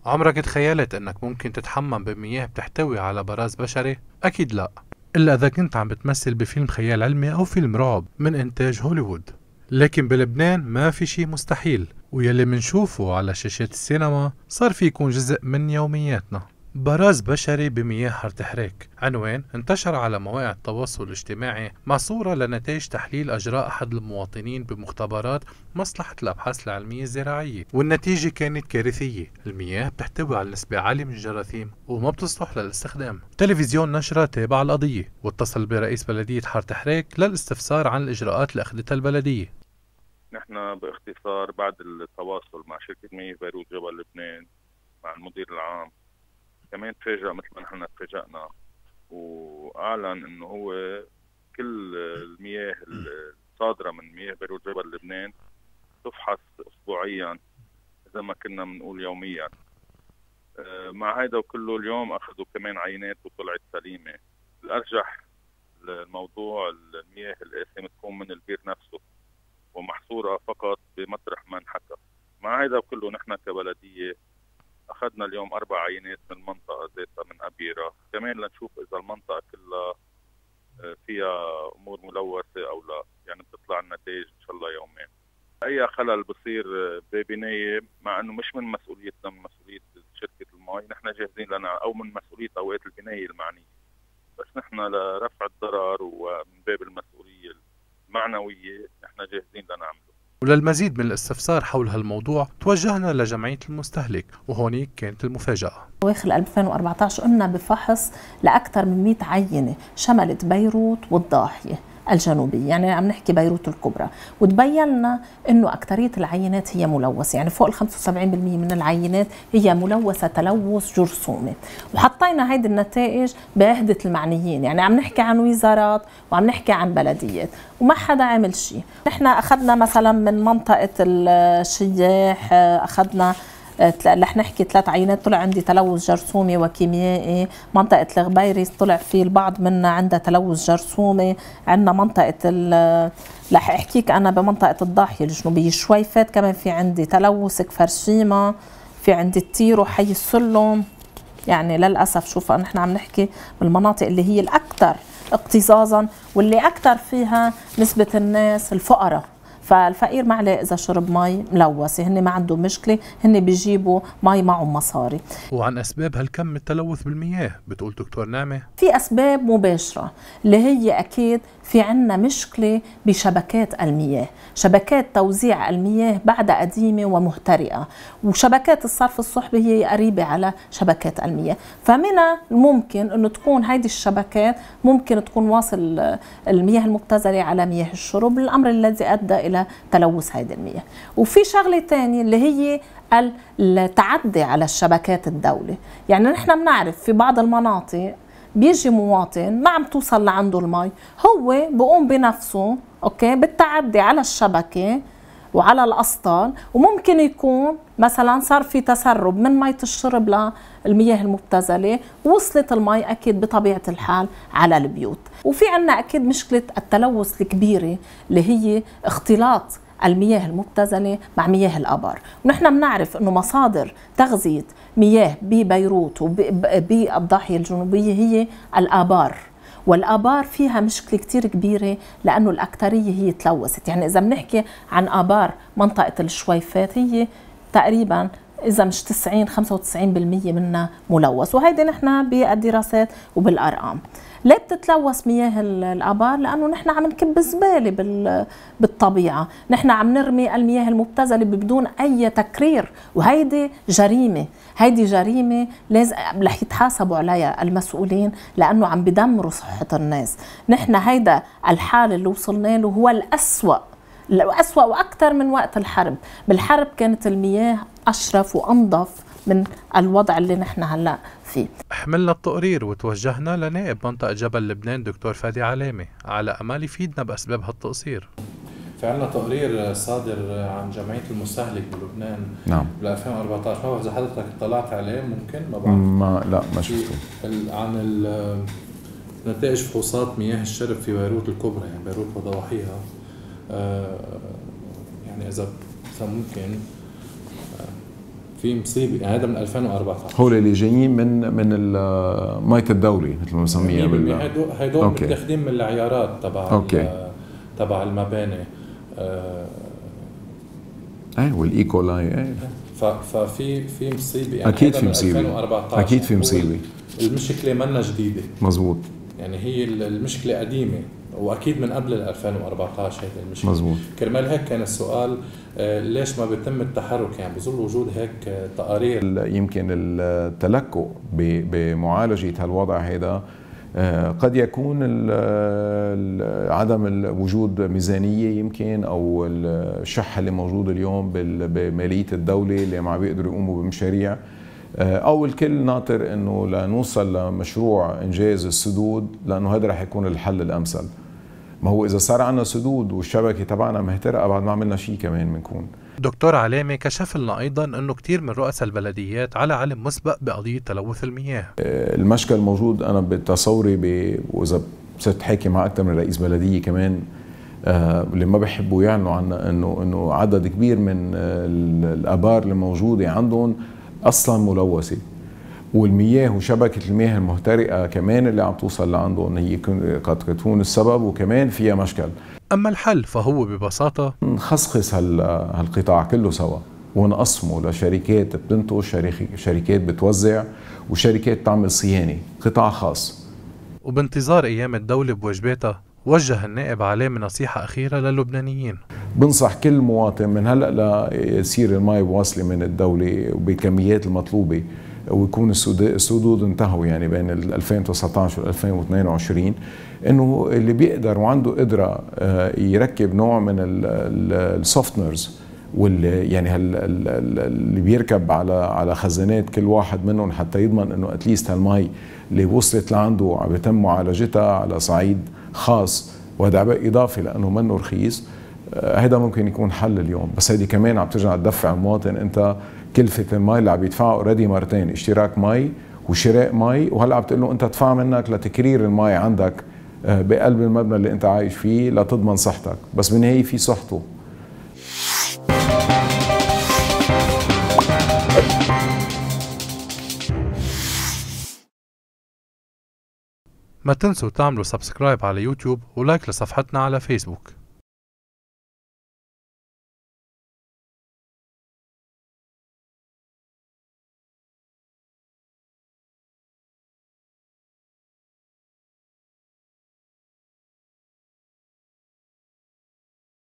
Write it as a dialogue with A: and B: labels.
A: عمرك تخيلت انك ممكن تتحمم بمياه بتحتوي على براز بشري؟ اكيد لا، الا اذا كنت عم بتمثل بفيلم خيال علمي او فيلم رعب من انتاج هوليوود. لكن بلبنان ما في شي مستحيل، ويلي منشوفه على شاشات السينما صار في يكون جزء من يومياتنا. براز بشري بمياه حارة حريك، عنوان انتشر على مواقع التواصل الاجتماعي مع صورة لنتائج تحليل أجراء أحد المواطنين بمختبرات مصلحة الأبحاث العلمية الزراعية، والنتيجة كانت كارثية. المياه بتحتوي على نسبة عالية من الجراثيم وما بتصلح للاستخدام. تلفزيون نشرة تابع القضية واتصل برئيس بلدية حارة حريك للاستفسار عن الإجراءات اللي أخذتها البلدية.
B: نحن باختصار بعد التواصل مع شركة مياه بيروت جبل لبنان مع المدير العام، كمان تفاجأ مثل ما نحن تفاجأنا وأعلن إنه هو كل المياه الصادرة من مياه بيروت جبل لبنان تفحص أسبوعيا إذا ما كنا بنقول يوميا. مع هذا وكله اليوم أخذوا كمان عينات وطلعت سليمة. الأرجح الموضوع المياه الآسمة تكون من البير نفسه ومحصورة فقط بمطرح ما انحكى. مع هذا وكله نحن كبلدية أخذنا اليوم 4 عينات من المنطقة ذاتها من أبيرة، كمان لنشوف إذا المنطقة كلها فيها أمور ملوثة أو لا، يعني بتطلع النتائج إن شاء الله يومين. أي خلل بصير ببناية مع أنه مش من مسؤوليتنا، من مسؤولية شركة المي، نحن جاهزين لنا، أو من مسؤولية أوقات البناية المعنية، بس نحن لرفع الضرر ومن باب المسؤولية المعنوية نحن جاهزين لنعمله.
A: وللمزيد من الاستفسار حول هالموضوع توجهنا لجمعية المستهلك، وهونيك كانت المفاجأة.
C: أواخر 2014 قمنا بفحص لأكثر من 100 عينة شملت بيروت والضاحية الجنوبية، يعني عم نحكي بيروت الكبرى، وتبينا انه اكثريه العينات هي ملوثه، يعني فوق ال 75% من العينات هي ملوثه تلوث جرثومي. وحطينا هيدي النتائج بعهده المعنيين، يعني عم نحكي عن وزارات وعم نحكي عن بلديات، وما حدا عمل شيء. نحن اخذنا مثلا من منطقه الشياح، اخذنا رح نحكي 3 عينات طلع عندي تلوث جرثومي وكيميائي. منطقة الغبيري طلع في البعض منا عندها تلوث جرثومي. عندنا منطقة رح احكيك انا بمنطقة الضاحية الجنوبية شويفات كمان في عندي تلوث، كفرشيمة في عندي التيرو، حي السلم. يعني للأسف شوف نحن عم نحكي بالمناطق اللي هي الأكثر اكتظاظا واللي أكثر فيها نسبة الناس الفقراء. فالفقير ما عليه اذا شرب مي ملوثه، هن ما عندهم مشكله، هن بيجيبوا مي معهم مصاري.
A: وعن اسباب هالكم من التلوث بالمياه بتقول دكتور نعمه؟
C: في اسباب مباشره اللي هي اكيد في عنا مشكله بشبكات المياه، شبكات توزيع المياه بعدها قديمه ومهترئه، وشبكات الصرف الصحبي هي قريبه على شبكات المياه، فمن الممكن انه تكون هيدي الشبكات ممكن تكون واصل المياه المبتذله على مياه الشرب، الامر الذي ادى الى تلوث هيدي المياه. وفي شغله ثانيه اللي هي التعدي على الشبكات الدولة، يعني نحن بنعرف في بعض المناطق بيجي مواطن ما عم توصل لعنده المي، هو بقوم بنفسه اوكي بالتعدي على الشبكة وعلى الأسطال، وممكن يكون مثلا صار في تسرب من مية الشرب للمياه المبتذلة، وصلت المي أكيد بطبيعة الحال على البيوت. وفي عنا أكيد مشكلة التلوث الكبيرة اللي هي اختلاط المياه المبتذلة مع مياه الآبار. ونحن بنعرف أنه مصادر تغذية مياه ببيروت وبالضاحية الجنوبية هي الآبار، والآبار فيها مشكلة كتير كبيرة لأنه الأكثرية هي تلوثت. يعني إذا بنحكي عن آبار منطقة الشويفات هي تقريبا إذا مش 90-95% منها ملوث، وهيدي نحن بالدراسات وبالأرقام. ليه بتتلوث مياه الآبار؟ لأنه نحن عم نكب الزبالة بالطبيعة، نحن عم نرمي المياه المبتذلة بدون أي تكرير، وهيدي جريمة، هيدي جريمة لازم رح يتحاسبوا عليها المسؤولين لأنه عم بدمروا صحة الناس. نحن هيدا الحال اللي وصلنا له هو الأسوأ وأكثر من وقت الحرب. بالحرب كانت المياه أشرف وأنظف من الوضع اللي نحن هلأ فيه.
A: حملنا التقرير وتوجهنا لنائب منطقة جبل لبنان دكتور فادي علامة على أمل يفيدنا بأسباب هالتقصير.
D: في عنا تقرير صادر عن جمعية المستهلك بلبنان
E: نعم
D: ب 2014، ما بعرف إذا حضرتك اطلعت عليه، ممكن ما بعرف.
E: لا ما شفته.
D: عن نتائج فحوصات مياه الشرب في بيروت الكبرى، يعني بيروت وضواحيها. يعني إذا ممكن في مصيبه هذا من 2014.
E: هول اللي جايين من مية الدولة مثل ما بنسميها
D: هدول متاخدين من العيارات تبع المباني.
E: والايكولاي.
D: ففي مصيبه يعني.
E: اكيد في مصيبه.
D: 2014
E: اكيد في مصيبه.
D: المشكله منا جديده.
E: مزبوط.
D: يعني هي المشكله قديمه واكيد من قبل 2014 هيك المشكله.
E: مزبوط.
D: كرمال هيك كان السؤال ليش ما بيتم التحرك؟ يعني بظل وجود هيك تقارير.
E: يمكن التلكؤ بمعالجه هالوضع هذا قد يكون عدم وجود ميزانية يمكن، أو الشح اللي موجود اليوم بمالية الدولة اللي ما بيقدروا يقوموا بمشاريع، أو الكل ناطر أنه لنوصل لمشروع إنجاز السدود، لأنه هذا رح يكون الحل الأمثل. ما هو إذا صار عنا سدود والشبكة تبعنا مهترقة بعد ما عملنا شيء كمان بنكون.
A: دكتور علامة كشف لنا أيضا أنه كتير من رؤساء البلديات على علم مسبق بقضية تلوث المياه.
E: المشكل موجود. أنا بتصوري وإذا صرت حاكي مع أكثر من رئيس بلدية كمان اللي ما بيحبوا يعلنوا عنا أنه عدد كبير من الآبار اللي موجودة عندهم أصلا ملوثة، والمياه وشبكة المياه المهترئة كمان اللي عم توصل لعندهم هي قد تكون السبب، وكمان فيها مشكل.
A: أما الحل فهو ببساطة
E: نخصص هالقطاع كله سوا ونقسمه لشركات بتنتج، شركات بتوزع، وشركات تعمل صيانة، قطاع خاص.
A: وبانتظار أيام الدولة بواجباتها، وجه النائب علامة نصيحة أخيرة للبنانيين.
E: بنصح كل مواطن من هلأ لا يصير المي واصلة من الدولة وبكميات المطلوبة، ويكون السدود انتهوا يعني بين 2019 و 2022، انه اللي بيقدر وعنده قدرة يركب نوع من السوفتنرز، واللي يعني اللي بيركب على خزانات كل واحد منهم، حتى يضمن انه اتليست هالمي اللي وصلت لعنده عم يتم معالجتها على صعيد خاص، وهذا اضافي لانه منه رخيص. هذا ممكن يكون حل اليوم، بس هذه كمان عم ترجع تدفع المواطن انت كلفة المي اللي عم يدفعها اوريدي مرتين، اشتراك مي وشراء مي، وهلا عم تقول له انت ادفع منك لتكرير المي عندك بقلب المبنى اللي انت عايش فيه لتضمن صحتك، بس بالنهاية في صحته.
A: ما تنسوا تعملوا سبسكرايب على يوتيوب ولايك لصفحتنا على فيسبوك.